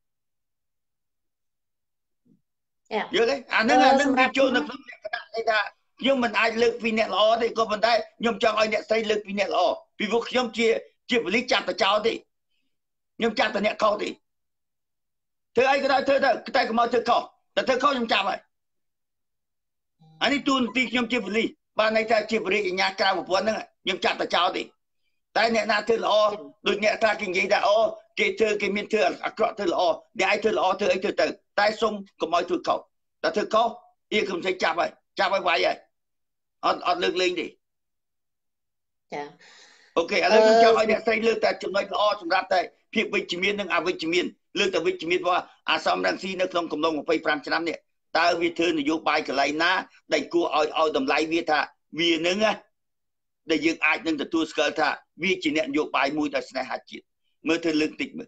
យល់ទេអានឹងវាចូលនៅក្នុងលក្ខណៈដែលថាខ្ញុំមិនអាចលើកពីអ្នកល្អទេក៏ប៉ុន្តែខ្ញុំចង់ឲ្យអ្នកស្រីលើកពីអ្នកល្អពីព្រោះខ្ញុំជាបលិសចាប់តែចោលទេខ្ញុំចាប់តែអ្នកខុសទេធ្វើអីក៏ដោយធ្វើទៅតែកុំឲ្យធ្វើខុសតែធ្វើខុសខ្ញុំចាប់ហើយអានេះទូនទីខ្ញុំជាបលិសបានន័យថាជាបរិយាញ្ញាក្រៅប្រព័ន្ធហ្នឹងខ្ញុំចាប់តែចោលទេតែអ្នកណាធ្វើល្អដូចអ្នកខ្លះគេនិយាយថាអូគេមានធ្វើអាក្រក់ធ្វើល្អអ្នកឯងធ្វើល្អធ្វើអីធ្វើទៅតែសុំកុំឲ្យធ្វើខុសតែធ្វើខុសខ្ញុំស្អីចាប់ហើយវាយហើយអត់លើកលែងទេចាអូខេឥឡូវខ្ញុំចង់ឲ្យអ្នកស្រីលើកតែចំណុចល្អសម្រាប់តែភាពវិជ្ជមាននិងអវិជ្ជមានលើកតែវិជ្ជមានว่าអាសំរងស៊ីនៅក្នុងកំឡុង25ឆ្នាំនេះតើវាធ្វើនយោបាយកន្លែងណាដែលគួរឲ្យតម្លៃវាថាវានឹងដែលយើងអាចនឹងទទួលស្គាល់ថាវាជាអ្នកនយោបាយមួយដែលស្នេហាជាតិមើលធ្វើលើកតិចមើល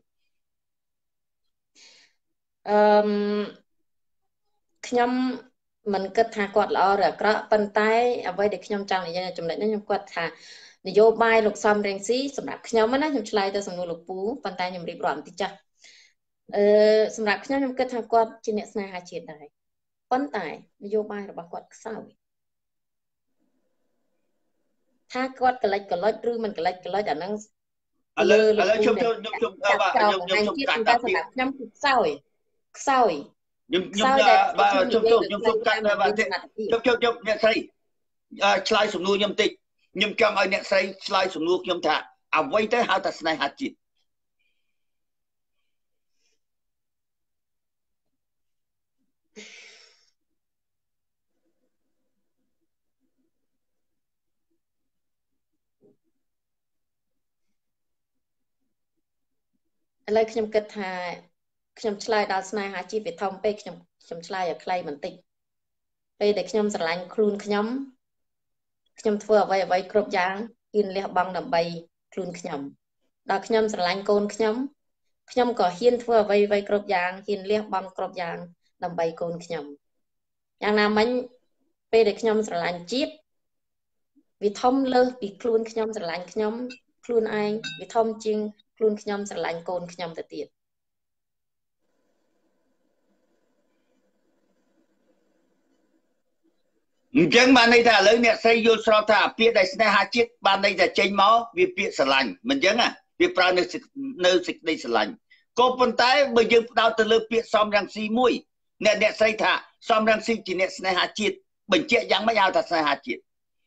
ខ្ញុំមិនគិតថាគាត់ល្អឬអាក្រក់ប៉ុន្តែអ្វីដែលខ្ញុំចង់និយាយចំណុចនេះខ្ញុំគាត់ថានយោបាយលោកសំរងស៊ីសម្រាប់ខ្ញុំណាខ្ញុំឆ្លើយទៅសំណួរលោកពូប៉ុន្តែខ្ញុំរៀបរាប់បន្តិចចាស់សម្រាប់ខ្ញុំគិតថាគាត់ជាអ្នកស្នេហាជាតិដែរប៉ុន្តែនយោបាយរបស់គាត់ខ្សោយថាគាត់កលិចកលុចឬមិនកលិចកលុចអាហ្នឹងឥឡូវខ្ញុំបាទខ្ញុំកាត់ពីខ្ញុំគឺខ្សោយខ្ញុំបាទខ្ញុំកាត់បាទខ្ញុំអ្នកស្រីឆ្លើយសំណួរខ្ញុំតិចខ្ញុំចង់ឲ្យអ្នកស្រីឆ្លើយសំណួរខ្ញុំថាអ្វីទៅហៅថាស្នេហាជាតិឥឡូវខ្ញុំគិតថាខ្ញុំឆ្លើយដល់ស្នេហាជាតិវាធំពេកខ្ញុំឆ្លើយឲ្យខ្លីបន្តិចពេលដែលខ្ញុំស្រឡាញ់ខ្លួនខ្ញុំធ្វើអ្វីគ្រប់យ៉ាងហ៊ានលះបង់ដើម្បីខ្លួនខ្ញុំដល់ខ្ញុំស្រឡាញ់កូនខ្ញុំក៏ហ៊ានធ្វើអ្វីគ្រប់យ៉ាងហ៊ានលះបង់គ្រប់យ៉ាងដើម្បីកូនខ្ញុំយ៉ាងណាមិញពេលដែលខ្ញុំស្រឡាញ់ជាតិវាធំលើសពីខ្លួនខ្ញុំស្រឡាញ់ខ្ញុំខ្លួនឯងវាធំជាងខ្លួនខ្ញុំស្រឡាញ់កូនខ្ញុំទៅទៀតអញ្ចឹងបានន័យថាឥឡូវអ្នកស្រីយល់ស្របថាពាក្យដែលស្នេហាជាតិបានន័យថាចេញមកវាពាក្យស្រឡាញ់មិនអញ្ចឹងវាប្រើនៅសេចក្តីស្រឡាញ់ក៏ប៉ុន្តែបើយើងផ្ដោតទៅលើពាក្យសំរងស៊ីមួយអ្នកស្រីថាសំរងស៊ីជាអ្នកស្នេហាជាតិបញ្ជាក់យ៉ាងម៉េចហៅថាស្នេហាជាតិ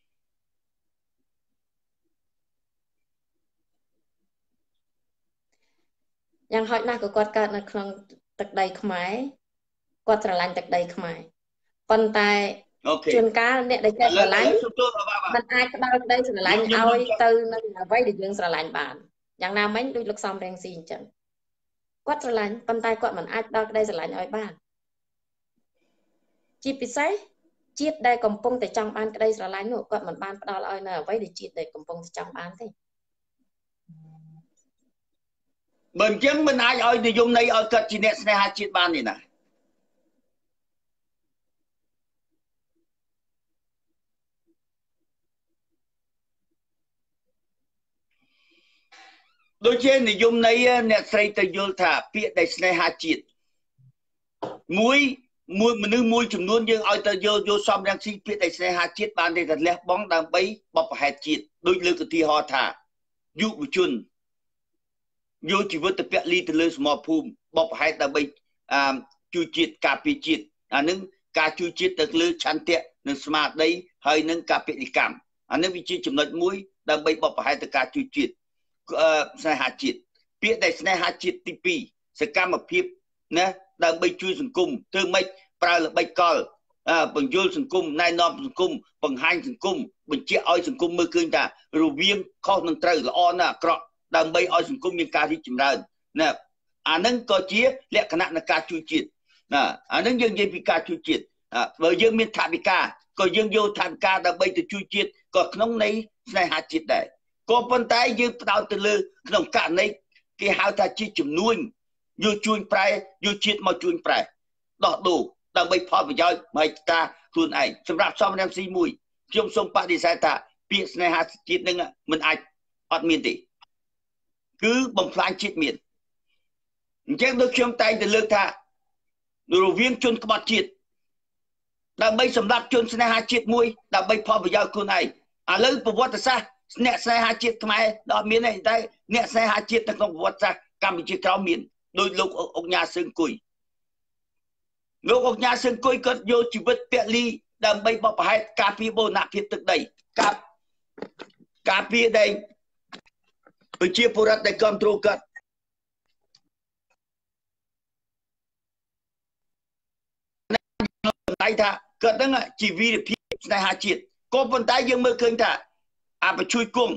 យ៉ាងហោចណាស់ក៏គាត់កើតនៅក្នុងទឹកដីខ្មែរគាត់ស្រឡាញ់ទឹកដីខ្មែរប៉ុន្តែជួនកាលអ្នកដែលចេះស្រឡាញ់มันអាចផ្ដល់ក្តីស្រឡាញ់ឲ្យទៅនឹងអ្វីដែលយើងស្រឡាញ់បានយ៉ាងណាមិញដូចលោកសំរងស៊ីអញ្ចឹងគាត់ស្រឡាញ់ប៉ុន្តែគាត់មិនអាចផ្ដល់ក្តីស្រឡាញ់ឲ្យបានជាពិសេសជាតិដែលកំពុងតែចង់បានក្តីស្រឡាញ់នោះគាត់មិនបានផ្ដល់ឲ្យនៅអ្វីដែលជាតិដែលកំពុងតែចង់បានទេបើអញ្ចឹងមិនអាចឲ្យនិយមន័យឲ្យគាត់ជាអ្នកស្នេហាជាតិបានទេណាដូចជានិយមន័យអ្នកស្រីទៅយល់ថាពាក្យដែលស្នេហាជាតិមួយមនុស្សមួយចំនួនយើងឲ្យទៅយកសំរងស៊ីពាក្យដែលស្នេហាជាតិបានតែលះបង់ដើម្បីបបប្រហែតជាតិដូចលើកឧទាហរណ៍ថាយុវជនយកជីវិតទៅពលីទៅលើសមរភូមិបបប្រហែតដើម្បីជួយជាតិការពារជាតិអានឹងការជួយជាតិទៅលើឆន្ទៈនិងស្មារតីហើយនឹងការពលិកម្មអានឹងវាជាចំណុចមួយដើម្បីបបប្រហែតទៅការជួយជាតិស្នេហាជាតិពាក្យដែលស្នេហាជាតិទី2សកម្មភាពណាដើម្បីជួយសង្គមធ្វើម៉េចប្រើល្បិចកលបញ្យលសង្គមណែនាំសង្គមបង្ហាញសង្គមបញ្ជាក់ឲ្យសង្គមមើលឃើញថារវាងខុសនិងត្រូវល្អណាស់អាក្រក់ដើម្បីឲ្យសង្គមមានការរីកចម្រើនណាអានឹងក៏ជាលក្ខណៈនៃការជួយជាតិណាអានឹងយើងនិយាយពីការជួយជាតិបើយើងមានថវិកាក៏យើងយកថវិកាដើម្បីទៅជួយជាតិក៏ក្នុងន័យស្នេហាជាតិដែរក៏ប៉ុន្តែយើងផ្ដោតទៅលើក្នុងករណីគេហៅថាជាជំនួញយកជួញប្រែយកជាតិមកជួញប្រែដោះដូរដើម្បីផលប្រយោជន៍មហិច្ឆតាខ្លួនឯងសម្រាប់សំរងស៊ីមួយខ្ញុំសូមបដិសេធថាពាក្យស្នេហាជាតិនឹងមិនអាចអត់មានទេគឺបំផ្លាញជាតិមានអញ្ចឹងដូចខ្ញុំតែងតែលើកថារវាងជនក្បត់ជាតិដើម្បីសម្រាប់ជនស្នេហាជាតិមួយដើម្បីផលប្រយោជន៍ខ្លួនឯងឥឡូវប្រវត្តិសាស្ត្រអ្នកស្នេហាជាតិខ្មែរដល់មានទេតែអ្នកស្នេហាជាតិនៅក្នុងប្រវត្តិសាស្ត្រកម្ពុជាក្រោមមានដោយលោកអុកញ៉ាសឿងគុយលោកអុកញ៉ាសឿងគុយគាត់យកជីវិតពលីដើម្បីបបប្រហែតការពារបូរណភាពទឹកដីការពារដីប្រជាពលរដ្ឋដែលគ្រប់គ្រងគាត់តែថាគាត់ហ្នឹងជាវីរភាពស្នេហាជាតិក៏ប៉ុន្តែយើងមើលឃើញថាអាបញ្ជួយគុំ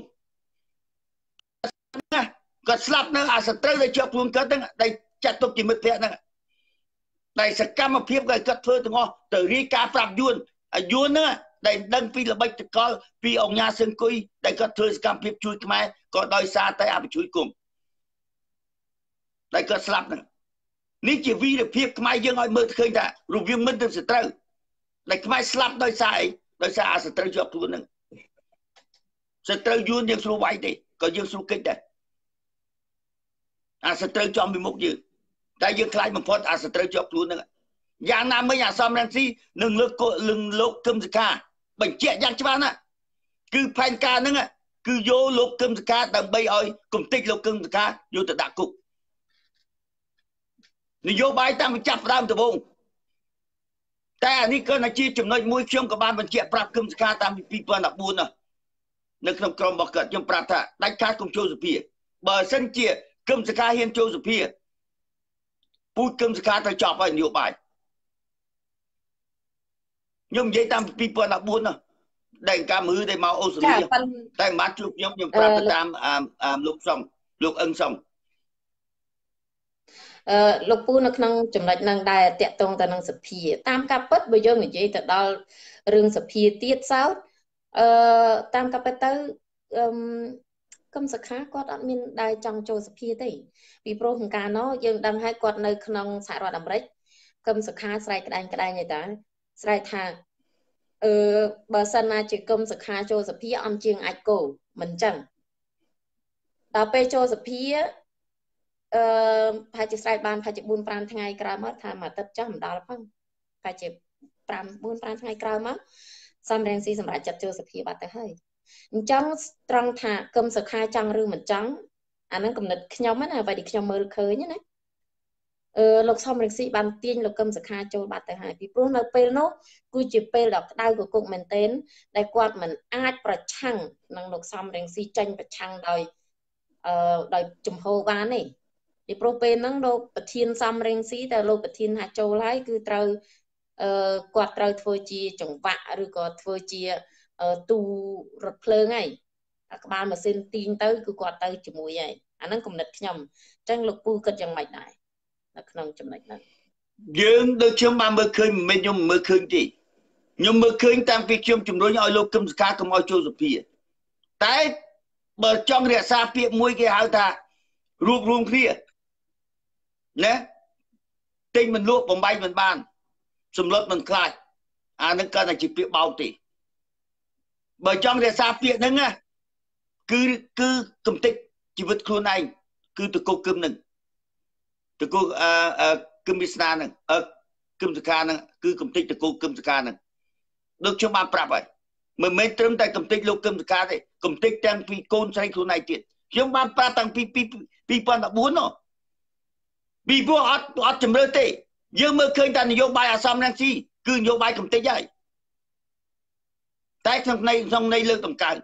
គាត់ស្លាប់នៅអាសត្រូវដែលជាប់ខ្លួនគាត់ហ្នឹងដែលចាត់ទុកជាមិត្តភក្តិហ្នឹងដែលសកម្មភាពគាត់ធ្វើទាំងអស់ទៅរាយការណ៍ប្រាប់យួនហ្នឹងដែលដឹងពីល្បិចតកលពីអង្គញាសឹងគុយដែលគាត់ធ្វើសកម្មភាពជួយខ្មែរក៏ដោយសារតែអាបញ្ជួយគុំដែលគាត់ស្លាប់ហ្នឹងនេះជាវីរភាពខ្មែរយើងឲ្យមើលឃើញថារវាងមិត្តនិងសត្រូវដែលខ្មែរស្លាប់ដោយសារអីដោយសារអាសត្រូវជាប់ខ្លួនហ្នឹងសត្រូវយួនយើងស្រួលវាយទេក៏យើងស្រួលកិច្ចដែរអាសត្រូវចំពីមុខយើងតែយើងខ្លាចបំផុតអាសត្រូវជាប់ខ្លួនហ្នឹងយ៉ាងណាមិញអាសំរងស៊ីនឹងលោកកឹមសុខាបញ្ជាក់យ៉ាងច្បាស់ណាស់គឺផែនការហ្នឹងគឺយកលោកកឹមសុខាដើម្បីឲ្យគំតិចលោកកឹមសុខាយកទៅដាក់គុកនយោបាយតាំងពីចាប់ផ្ដើមដំបូងតែអានេះក៏ជាចំណុចមួយខ្ញុំក៏បានបញ្ជាក់ប្រាប់គឹមសុខាតាំងពី2014នៅក្នុងក្រុមរបស់គាត់ខ្ញុំប្រាប់ថាដាច់ខាតកុំចូលសភាបើសិនជាគឹមសុខាហ៊ានចូលសភាពូជគឹមសុខាទៅចប់ហើយនយោបាយខ្ញុំនិយាយតាំងពី2014ដែលការមើលដែលមកអូស្ត្រាលីតែមិនបានជួបខ្ញុំប្រាប់ទៅតាមលោកអឹងសុងលោកពូនៅក្នុងចំណុចហ្នឹងដែរតាក់ទងទៅនឹងសភាតាមការពិតបើយើងនិយាយទៅដល់រឿងសភាទៀតសោតតាមការពិតទៅគឹមសុខាគាត់អត់មានដែរចង់ចូលសភាទេពីព្រោះក្នុងការនោះយើងដឹងហើយគាត់នៅក្នុងសហរដ្ឋអាមេរិកគឹមសុខាស្រែកក្តែងឯតាស្រែកថាបើសិនណាជាគឹមសុខាចូលសភាអំជាងអាចគោមិនអញ្ចឹងដល់ពេលចូលសភាប្រហែលជាស្រែកបានប្រហែលជា 4-5 ថ្ងៃក្រោយមកថាមួយអាទិត្យចុះមិនដល់ផងប្រហែលជា 4-5 ថ្ងៃក្រោយមកសំរងស៊ីសម្រាប់ចាត់ចូលសភាបាត់ទៅហើយអញ្ចឹងត្រង់ថាគឹមសុខាចង់ឬមិនចង់អាហ្នឹងគំនិតខ្ញុំណាអ្វីដែលខ្ញុំមើលឃើញណាលោកសំរងស៊ីបានទាញលោកគឹមសុខាចូលបាត់ទៅហើយពីព្រោះនៅពេលនោះគឺជាពេលដ៏ក្តៅគគុកមែនទែនដែលគាត់មិនអាចប្រឆាំងនឹងលោកសំរងស៊ីចេញប្រឆាំងដោយជំហរបានទេពីព្រោះពេលហ្នឹងលោកប្រធានសំរងស៊ីតែលោកប្រធានថាចូលហើយគឺត្រូវគាត់ត្រូវធ្វើជាចង្វាក់ឬក៏ធ្វើជាទូរថភ្លើងហើយក្បាលម៉ាស៊ីនទាញទៅគឺគាត់ទៅជាមួយហើយអាហ្នឹងគំនិតខ្ញុំអញ្ចឹងលោកពូគិតយ៉ាងម៉េចដែរនៅក្នុងចំណុចហ្នឹងយើងដូចខ្ញុំបានមើលឃើញមិនមែនខ្ញុំមើលឃើញទេខ្ញុំមើលឃើញតាំងពីខ្ញុំជំរុញឲ្យលោកគឹមសុខាកុំឲ្យចូលសភាតែបើចង់រក្សាពាក្យមួយគេហៅថារួបរวมគ្នាណាទិញមិនលក់បំបីមិនបានសម្លុតមិនខ្លាចអានឹងគាត់តែជាពាក្យបោកទេបើចង់រក្សាពាក្យហ្នឹងគឺកំតិចជីវិតខ្លួនឯងគឺតកគឹមហ្នឹងតកគឹមវាសនាហ្នឹងគឹមសកាហ្នឹងគឺកំតិចតកូលគឹមសកាហ្នឹងដូចខ្ញុំបានប្រាប់ហើយមិនមែនត្រឹមតែកំតិចលោកគឹមសកាទេកំតិចទាំងពីកូនស្រីខ្លួនឯងទៀតខ្ញុំបានប្រាប់តាំងពី2014នោះពីព្រោះអត់ជំរឿទេយើងមើលឃើញតែនយោបាយអាសំរងស៊ីគឺនយោបាយកំតិចហើយតែក្នុងន័យលើកតម្កើង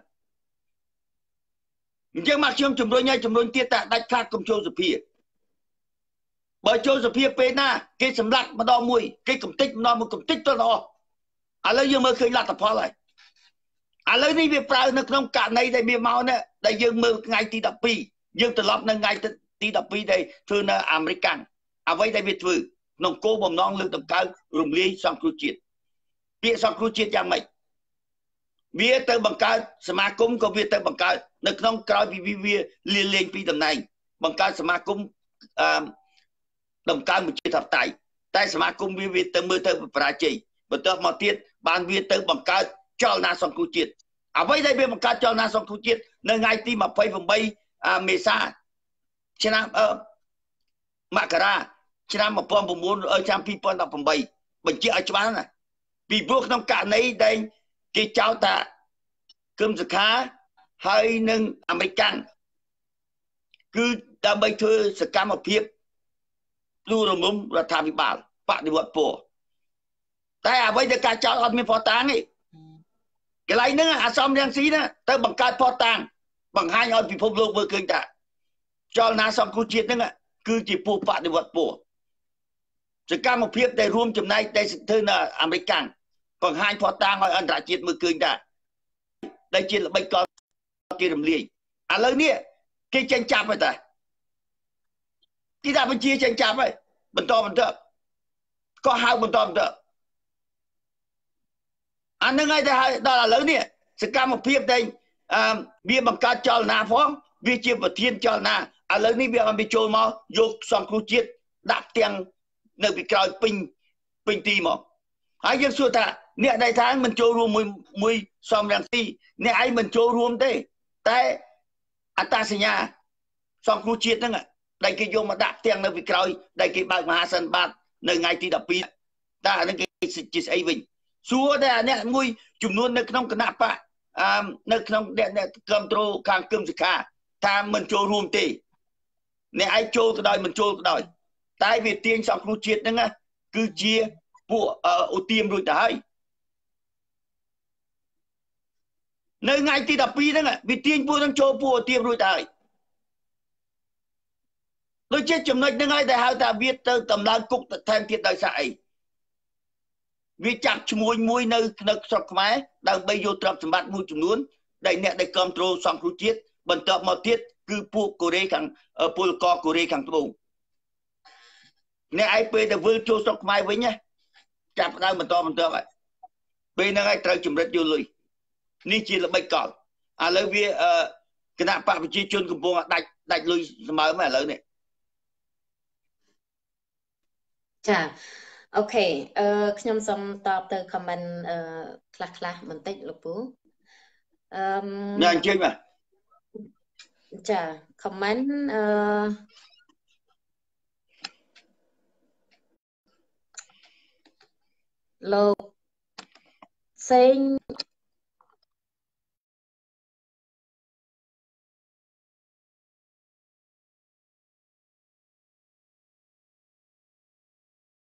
អញ្ចឹងមកខ្ញុំជំរុញឲ្យជំរុញទៀតតែដាច់ខាតកុំចូលសភាបើចូលសភាពេលណាគេសម្លាប់ម្ដងមួយគេកំតិចម្ដងមួយកំតិចទៅល្អឥឡូវយើងមើលឃើញលទ្ធផលហើយឥឡូវនេះវាប្រើនៅក្នុងករណីដែលវាមកនេះដែលយើងមើលថ្ងៃទី12យើងត្រឡប់នៅថ្ងៃទី12ដែលធ្វើនៅអាមេរិកអ្វីដែលវាធ្វើក្នុងគោលបំណងលើកតម្កើងរំលាយសង្គ្រោះជាតិពាក្យសង្គ្រោះជាតិយ៉ាងម៉េចវាទៅបង្កើតសមាគមក៏វាទៅបង្កើតនៅក្នុងក្រោយពីវាលាលែងពីតំណែងបង្កើតសមាគមតម្កើងប្រជាធិបតេយ្យតែសមាគមវាទៅមើលទៅបរាជ័យបន្ទាប់មកទៀតបានវាទៅបង្កើតចលនាសង្គ្រោះជាតិអ្វីដែលវាបង្កើតចលនាសង្គ្រោះជាតិនៅថ្ងៃទី28មេសាឆ្នាំមករាឆ្នាំ2018បញ្ជាក់ឲ្យច្បាស់ណាពីព្រោះក្នុងករណីដែលគេចោទថាគឹមសុខាហើយនឹងអាមេរិកគឺដើម្បីធ្វើសកម្មភាពលូរងំរដ្ឋាភិបាលបដិវត្តពណ៌តែអ្វីដែលការចោទអត់មានផតាងទេកន្លែងហ្នឹងអាសំរងស៊ីណាទៅបង្កើតផតាងបង្ហាញឲ្យពិភពលោកមើលឃើញថាចលនាសង្គ្រោះជាតិហ្នឹងគឺជាពួកបដិវត្តពណ៌សកម្មភាពដែលរួមចំណែកដែលធ្វើនៅអាមេរិកបង្ហាញផតាងឲ្យអន្តរជាតិមើលឃើញថាដែលជាល្បិចកលគេរំលាយឥឡូវនេះគេចេញចាប់ហើយតាគេដាក់បញ្ជាចេញចាប់ហើយបន្តក៏ហៅបន្តអានឹងហើយតែដល់ឥឡូវនេះសកម្មភាពដែលវាបង្កើតចលនាផងវាជាប្រធានចលនាឥឡូវនេះវាបានចូលមកយកសង្គ្រោះជាតិដាក់ទាំងនៅពីក្រោយពេញទីមកហើយយើងសួរថាអ្នកដែលថាមិនចូលរួមមួយសំរងស៊ីអ្នកឯងមិនចូលរួមទេតែអត្តសញ្ញាណសង្គ្រោះជាតិហ្នឹងដែលគេយកមកដាក់ទាំងនៅពីក្រោយដែលគេបើកមហាសន្និបាតនៅថ្ងៃទី12តែអានឹងគេជាស្អីវិញសួរតែអ្នកមួយចំនួននៅក្នុងគណៈបកនៅក្នុងអ្នកគ្រប់គ្រងខាងគឹមសុខាថាមិនចូលរួមទេអ្នកឯងចូលក៏ដោយមិនចូលក៏ដោយតែវាទាញសង្គ្រោះជាតិហ្នឹងគឺជាពួកឧទាមរួចទៅហើយនៅថ្ងៃទី12ហ្នឹងវាទាញពួកហ្នឹងចូលពួកឧទាមរួចទៅហើយដូចជាចំណុចហ្នឹងហើយដែលហៅថាវាទៅតម្លើងគុកទៅថែមទៀតដោយសារអីវាចាប់ឈ្មោះមួយនៅស្រុកខ្មែរដើម្បីយកទ្រព្យសម្បត្តិមួយចំនួនដែលអ្នកដែលគ្រប់គ្រងសង្គ្រោះជាតិបន្ទាប់មកទៀតគឺពួកកូរ៉េខាងពលករកូរ៉េខាងត្បូងអ្នកឯងពេលទៅវិលចូលស្រុកខ្មែរវិញចាប់ដើមបន្តហើយពេលហ្នឹងឯងត្រូវចម្រិតយកលុយនេះជាល្បិចកលឥឡូវវាគណៈបកប្រជាជនកំពុងដាច់លុយស្មើមកឥឡូវនេះចាអូខេខ្ញុំសូមតបទៅ comment ខ្លះបន្តិចលោកពូញ៉ាំជិញបាទចា comment លោកសេង